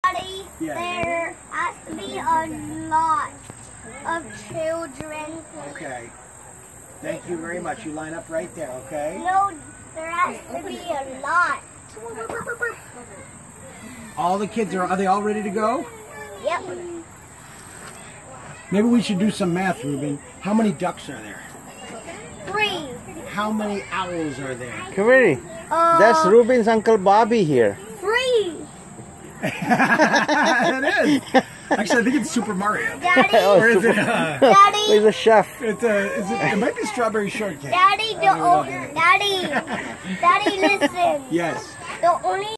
Daddy, there has to be a lot of children. Okay. Thank you very much. You line up right there, okay? No, there has to be a lot. All the kids are they all ready to go? Yep. Maybe we should do some math, Ruben. How many ducks are there? 3. How many owls are there? Kaveri, that's Ruben's Uncle Bobby here. 3. It is. Actually, I think it's Super Mario. Daddy. Or is it? Daddy. He's a chef. It might be strawberry shortcake. Daddy, Daddy, listen. Yes. The only